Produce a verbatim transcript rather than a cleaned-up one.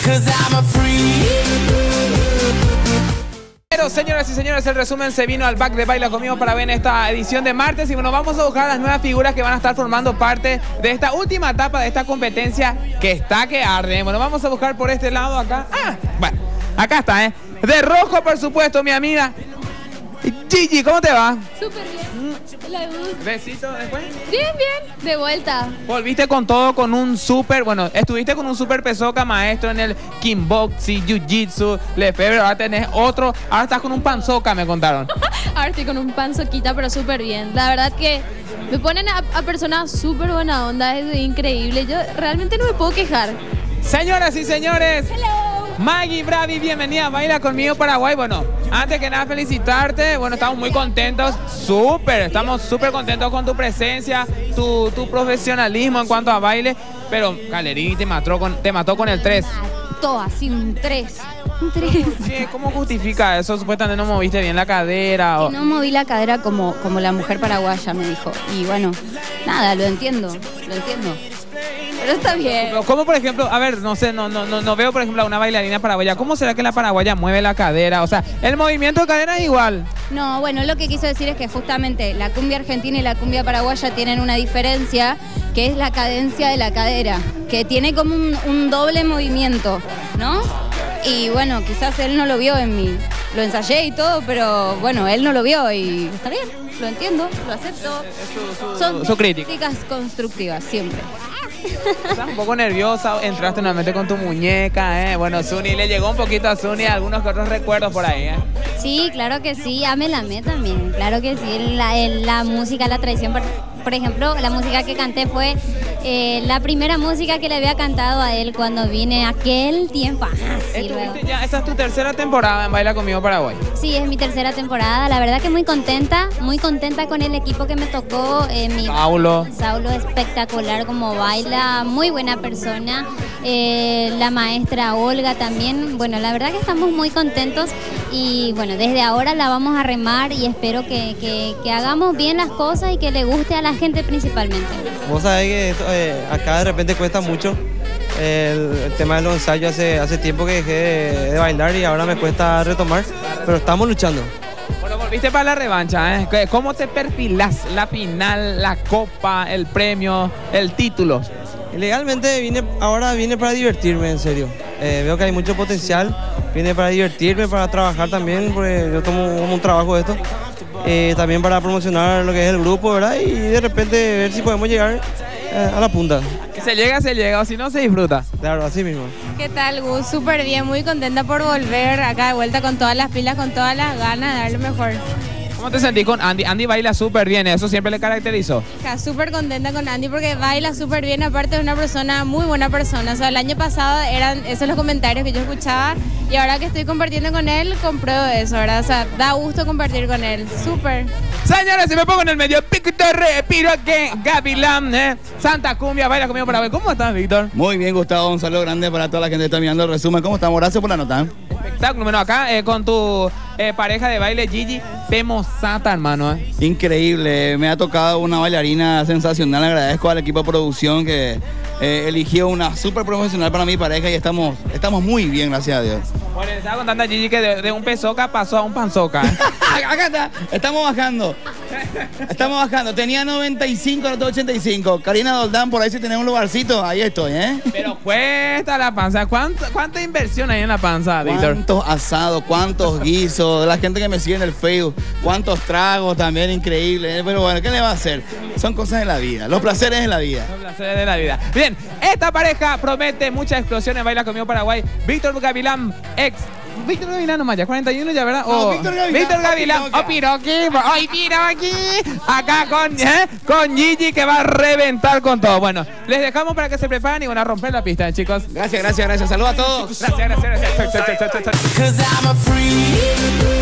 Pero señoras y señores, el resumen se vino al back de Baila Conmigo para ver en esta edición de martes. Y bueno, vamos a buscar las nuevas figuras que van a estar formando parte de esta última etapa de esta competencia que está que arde. Bueno, vamos a buscar por este lado acá. Ah, bueno, acá está, ¿eh? De rojo, por supuesto, mi amiga Gigi, ¿cómo te va? Súper bien. La luz. Besito después. Bien, bien. De vuelta. Volviste con todo, con un súper, bueno, estuviste con un súper pesoca maestro en el kickboxing, jiu-jitsu, lefebvre, ahora tenés otro, ahora estás con un panzoca, me contaron. Ahora estoy con un panzoquita, pero súper bien. La verdad que me ponen a, a personas súper buena onda, es increíble. Yo realmente no me puedo quejar. Señoras y señores. Hello. Maggie Bravi, bienvenida a Baila Conmigo Paraguay. Bueno, antes que nada felicitarte, bueno, estamos muy contentos, súper, estamos súper contentos con tu presencia, tu, tu profesionalismo en cuanto a baile, pero Galerín te mató con, te mató con el tres. Mató así un tres. Un tres. Sí, ¿cómo justifica eso? Supuestamente no moviste bien la cadera. O... No moví la cadera como, como la mujer paraguaya, me dijo. Y bueno, nada, lo entiendo, lo entiendo. Pero está bien. ¿Cómo, por ejemplo, a ver, no sé, no, no, no, no veo, por ejemplo, a una bailarina paraguaya? ¿Cómo será que la paraguaya mueve la cadera? O sea, el movimiento de cadera es igual. No, bueno, lo que quiso decir es que justamente la cumbia argentina y la cumbia paraguaya tienen una diferencia, que es la cadencia de la cadera, que tiene como un, un doble movimiento, ¿no? Y bueno, quizás él no lo vio en mí. Lo ensayé y todo, pero bueno, él no lo vio y está bien, lo entiendo, lo acepto. Es su, su, Son su crítica. críticas constructivas, siempre. Estás un poco nerviosa, entraste nuevamente con tu muñeca, ¿eh? Bueno, Zuni, le llegó un poquito a Zuni algunos que otros recuerdos por ahí, ¿eh? Sí, claro que sí, ame la me también, claro que sí, la, la música, la tradición, por, por ejemplo, la música que canté fue eh, la primera música que le había cantado a él cuando vine aquel tiempo. Ah, sí, luego. Ya, esta es tu tercera temporada en Baila Conmigo Paraguay. Sí, es mi tercera temporada, la verdad que muy contenta, muy contenta con el equipo que me tocó. Eh, mi Saulo. Saulo espectacular como baila, muy buena persona. Eh, la maestra Olga también, bueno, la verdad que estamos muy contentos y bueno, desde ahora la vamos a remar y espero que, que, que hagamos bien las cosas y que le guste a la gente principalmente. Vos sabés que esto, eh, acá de repente cuesta mucho. El, el tema de los ensayos, hace, hace tiempo que dejé de, de bailar y ahora me cuesta retomar, pero estamos luchando. Bueno, volviste para la revancha, ¿eh? ¿Cómo te perfilás la final, la copa, el premio, el título? Legalmente vine, ahora vine para divertirme, en serio. Eh, veo que hay mucho potencial, vine para divertirme, para trabajar también, porque yo tomo como un trabajo de esto. Eh, también para promocionar lo que es el grupo, ¿verdad? Y de repente ver si podemos llegar eh, a la punta. Se llega, se llega, o si no, se disfruta. Claro, así mismo. ¿Qué tal, Gus? Súper bien, muy contenta por volver acá de vuelta con todas las pilas, con todas las ganas de dar lo mejor. ¿Cómo te sentís con Andy? Andy baila súper bien, eso siempre le caracterizó. Súper contenta con Andy porque baila súper bien, aparte es una persona, muy buena persona. O sea, el año pasado eran esos los comentarios que yo escuchaba y ahora que estoy compartiendo con él, compruebo eso, ¿verdad? O sea, da gusto compartir con él, súper. Señores, si me pongo en el medio, Víctor Piroque, Gavilán, ¿eh? Santa Cumbia, Baila Conmigo Paraguay. ¿Cómo estás, Víctor? Muy bien, Gustavo, un saludo grande para toda la gente que está mirando el resumen. ¿Cómo estamos? Gracias por la nota. Espectáculo, bueno, acá eh, con tu eh, pareja de baile, Gigi Pemosata, hermano. ¿eh? Increíble, me ha tocado una bailarina sensacional. Agradezco al equipo de producción que eh, eligió una súper profesional para mi pareja y estamos, estamos muy bien, gracias a Dios. Bueno, le estaba contando a Gigi que de, de un pesoca pasó a un panzoca. ¿eh? Acá está, estamos bajando. Estamos bajando. Tenía noventa y cinco, ahora tengo ochenta y cinco. Karina Doldán, por ahí si tenemos un lugarcito, ahí estoy, ¿eh? Pero cuesta la panza. ¿Cuánto, ¿Cuánta inversión hay en la panza, Víctor? ¿Cuántos asados, cuántos guisos? La gente que me sigue en el Facebook, cuántos tragos también, increíble. Pero bueno, ¿qué le va a hacer? Son cosas de la vida, los placeres de la vida. Los placeres de la vida. Bien, esta pareja promete muchas explosiones. Baila Conmigo Paraguay. Víctor Gavilán, ex. Víctor Gavilán nomás, ya cuarenta y uno ya, ¿verdad? No, oh, Víctor Gavilán. Víctor Gavilán, o Piroqui, ¡ay, Piroqui! Acá con, ¿eh? con Gigi que va a reventar con todo. Bueno, les dejamos para que se preparen y van a romper la pista, chicos. Gracias, gracias, gracias. Saludos a todos. Gracias, gracias, gracias.